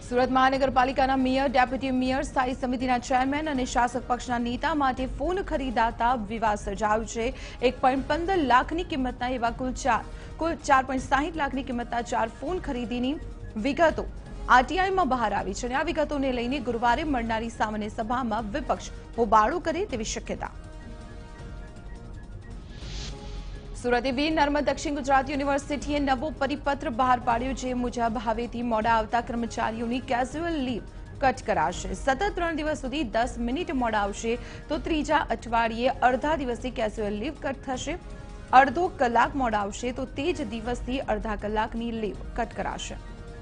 સુરત મહાનગરપાલિકાના mayor, deputy mayor, સ્થાયી સમિતિના ચેરમેન અને શાસક પક્ષના નેતા માટે ફોન ખરીદાતા વિવાદ સર્જાયો છે। 1.15 લાખની કિંમતના એવા કુલ 4.60 લાખની કિંમતના 4 ફોન ખરીદીની વિગતો આરટીઆઈમાં બહાર આવી છે અને આ વિગતોને લઈને ગુરુવારે મળનારી સામાન્ય સભામાં વિપક્ષ હોબાળો કરે તેવી શક્યતા। સુરતે વીર નર્મદ દક્ષિણ ગુજરાત યુનિવર્સિટીએ નવો પરિપત્ર બહાર પાડ્યો, જે મુજબ હવેથી મોડા આવતા કર્મચારીઓની કેઝ્યુઅલ લીવ કટ કરાશે। સતત 3 દિવસ સુધી 10 મિનિટ મોડા આવશે તો ત્રીજા અઠવાડિયે અડધા દિવસથી કેઝ્યુઅલ લીવ કટ થશે। અડધો કલાક મોડા આવશે તો તે જ દિવસથી અડધા કલાકની લીવ કટ કરાશે।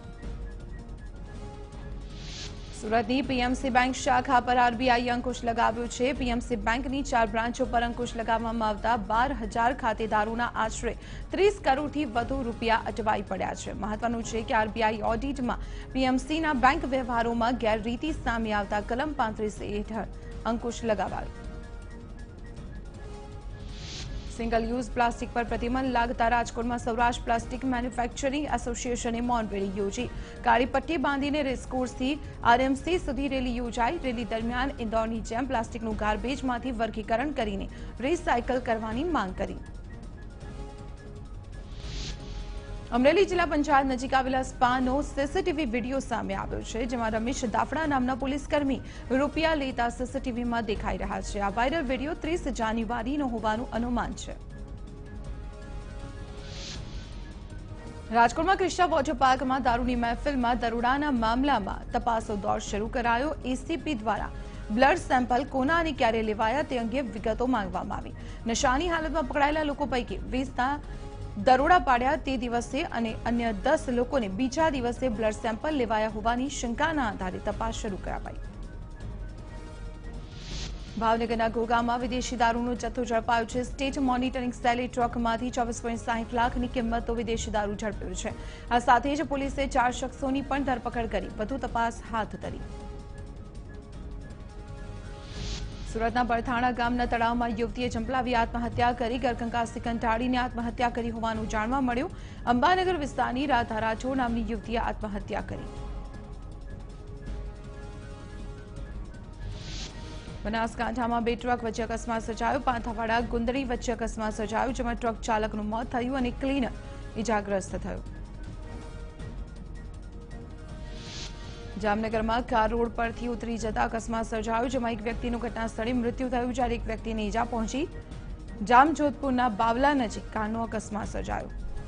સુરતની પીએમસી બેંક શાખા પર આરબીઆઈએ અંકુશ લગાવ્યો છે। પીએમસી બેંકની 4 બ્રાન્ચો પર અંકુશ લગાવવામાં આવતા 12,000 ખાતેદારોના આશરે 30 કરોડથી વધુ રૂપિયા અટવાઈ પડ્યા છે। મહત્વનું છે કે આરબીઆઈ ઓડિટમાં પીએમસીના બેંક વ્યવહારોમાં ગેરરીતિ સામે આવતા કલમ 35 હેઠળ અંકુશ લગાવાયો। સિંગલ યુઝ પ્લાસ્ટિક પર પ્રતિબંધ લાગતા રાજકોટમાં સૌરાષ્ટ્ર પ્લાસ્ટિક મેન્યુફેક્ચરિંગ એસોસિએશને મૌન રેલી યોજી। કાળી પટ્ટી બાંધીને રેસકોર્સથી આરએમસી સુધી રેલી યોજાઈ। રેલી દરમિયાન ઇન્દોરની જેમ પ્લાસ્ટિકનું ગાર્બેજમાંથી વર્ગીકરણ કરીને રિસાયકલ કરવાની માંગ કરી। અમરેલી જિલ્લા પંચાયત નજીક આવેલા સ્પાનો સીસીટીવી વિડીયો સામે આવ્યો છે, જેમાં રમેશ દાફડા નામના પોલીસકર્મી રૂપિયા લેતા સીસીટીવીમાં દેખાઈ રહ્યા છે। આ વાયરલ વિડીયો 30 જાન્યુઆરીનો હોવાનું અનુમાન છે। રાજકોટમાં ક્રિષ્ના વોટર પાર્કમાં દારૂની મહેફિલમાં દરોડાના મામલામાં તપાસનો દોર શરૂ કરાયો। એસીપી દ્વારા બ્લડ સેમ્પલ કોના અને ક્યારે લેવાયા તે અંગે વિગતો માંગવામાં આવી। નશાની હાલતમાં પકડાયેલા લોકો પૈકી 20ના દરોડા પાડ્યા તે દિવસે અને અન્ય 10 લોકોને બીજા દિવસે બ્લડ સેમ્પલ લેવાયા હોવાની શંકાના આધારે તપાસ શરૂ કરાવાઈ। ભાવનગરના ઘોઘામાં વિદેશી દારૂનો જથ્થો ઝડપાયો છે। સ્ટેટ મોનિટરિંગ સેલે ટ્રકમાંથી 24.60 લાખની કિંમતનો વિદેશી દારૂ ઝડપ્યો છે। આ સાથે જ પોલીસે 4 શખ્સોની પણ ધરપકડ કરી વધુ તપાસ હાથ ધરી। સુરતના બરથાણા ગામના તળાવમાં યુવતીએ ઝંપલાવી આત્મહત્યા કરી। ઘરકંકાસથી કંટાળીને આત્મહત્યા કરી હોવાનું જાણવા મળ્યું। અંબાનગર વિસ્તારની રાધા રાઠોડ નામની યુવતીએ આત્મહત્યા કરી। બનાસકાંઠામાં 2 ટ્રક વચ્ચે અકસ્માત સર્જાયો। પાંથાવાડા ગુંદડી વચ્ચે અકસ્માત સર્જાયો, જેમાં ટ્રક ચાલકનું મોત થયું અને ક્લીનર ઇજાગ્રસ્ત થયો। જામનગરમાં કાર રોડ પરથી ઉતરી જતા અકસ્માત સર્જાયો, જેમાં એક વ્યક્તિનું ઘટના સ્થળે મૃત્યુ થયું, જ્યારે એક વ્યક્તિને ઈજા પહોંચી। જામજોધપુરના બાવલા નજીક કારનો અકસ્માત સર્જાયો।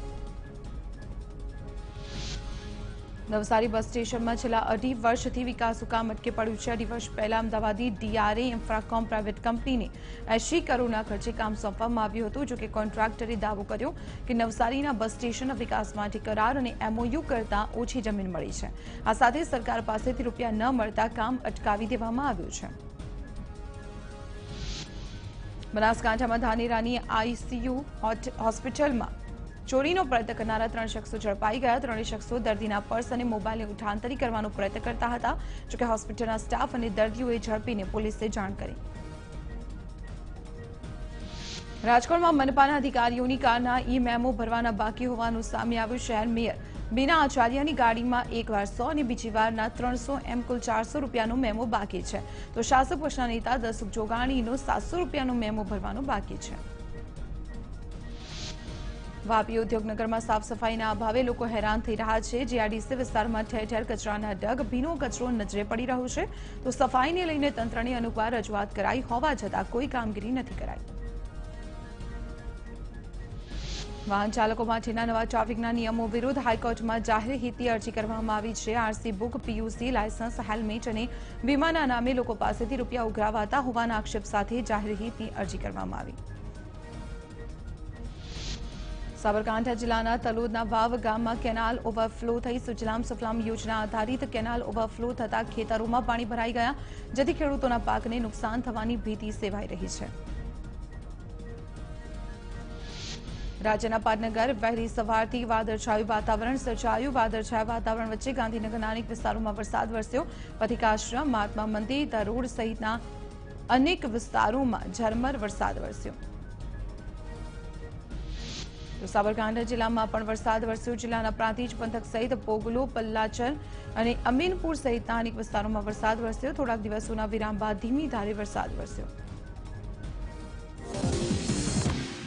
નવસારી બસ સ્ટેશનમાં છેલ્લા 2.5 વર્ષથી વિકાસનું કામ અટકી પડ્યું છે। 2.5 વર્ષ પહેલા અમદાવાદી ડીઆરએ ઇન્ફ્રાકોમ પ્રાઇવેટ કંપનીને 80 કરોડના ખર્ચે કામ સોંપવામાં આવ્યું હતું। જોકે કોન્ટ્રાક્ટરે દાવો કર્યો કે નવસારીના બસ સ્ટેશનના વિકાસ માટે કરાર અને એમઓયુ કરતાં ઓછી જમીન મળી છે। આ સાથે સરકાર પાસેથી રૂપિયા ન મળતા કામ અટકાવી દેવામાં આવ્યું છે। બનાસકાંઠામાં ધાનેરાની આઈસીયુ હોસ્પિટલમાં ચોરીનો પ્રયત્ન કરનારા 3 શખ્સો ઝડપાઈ ગયા। 3 શખ્સો દર્દીના પર્સ અને મોબાઈલને ઉઠાંતરી કરવાનો પ્રયત્ન કરતા હતા। જોકે હોસ્પિટલના સ્ટાફ અને દર્દીઓએ ઝડપીને પોલીસને જાણ કરી। રાજકોટમાં મનપાના અધિકારીઓની કારના ઈ-મેમો ભરવાના બાકી હોવાનું સામે આવ્યું। શહેર મેયર બીના આચાર્યની ગાડીમાં એકવાર 100 અને બીજી વારના 300 એમ કુલ 400 રૂપિયાનો મેમો બાકી છે, તો શાસક પક્ષના નેતા દસુખ જોગાણીનો 700 રૂપિયાનો મેમો ભરવાનો બાકી છે। વાપી ઉદ્યોગનગરમાં સાફ સફાઈના અભાવે લોકો હેરાન થઈ રહ્યા છે। જીઆઈડીસી વિસ્તારમાં ઠેર ઠેર કચરાના ઢગ, ભીનો કચરો નજરે પડી રહ્યો છે, તો સફાઈને લઈને તંત્રને અનેકવાર રજૂઆત કરાઈ હોવા છતાં કોઈ કામગીરી નથી કરાઈ। વાહન ચાલકો માટેના નવા ટ્રાફિકના નિયમો વિરુદ્ધ હાઈકોર્ટમાં જાહેર હિતની અરજી કરવામાં આવી છે। RC book, PUC licence, helmet અને વીમાના નામે લોકો પાસેથી રૂપિયા ઉઘરાવાતા હોવાના આક્ષેપ સાથે જાહેર હિતની અરજી કરવામાં આવી। સાબરકાંઠા જિલ્લાના તલોદના વાવ ગામમાં કેનાલ ઓવરફ્લો થઈ। સુજલામ સુફલામ યોજના આધારિત કેનાલ ઓવરફ્લો થતા ખેતરોમાં પાણી ભરાઈ ગયા, જેથી ખેડૂતોના પાકને નુકસાન થવાની ભીતિ સેવાઈ રહી છે। રાજ્યના પાટનગર વહેલી સવારથી વાદળછાયું વાતાવરણ સર્જાયું। વાદળછાયા વાતાવરણ વચ્ચે ગાંધીનગરના અનેક વિસ્તારોમાં વરસાદ વરસ્યો। પથિકાશ્રમ, મહાત્મા મંદિર, તરોડ સહિતના અનેક વિસ્તારોમાં ઝરમર વરસાદ વરસ્યો। તો સાબરકાંઠા જિલ્લામાં પણ વરસાદ વરસ્યો. જિલ્લાના પ્રાંતિજ પંથક સહિત પોગલો, પલ્લાચર અને અમીનપુર સહિતના અનેક વિસ્તારોમાં વરસાદ વરસ્યો. થોડાક દિવસોના વિરામ બાદ ધીમી ધારે વરસાદ વરસ્યો.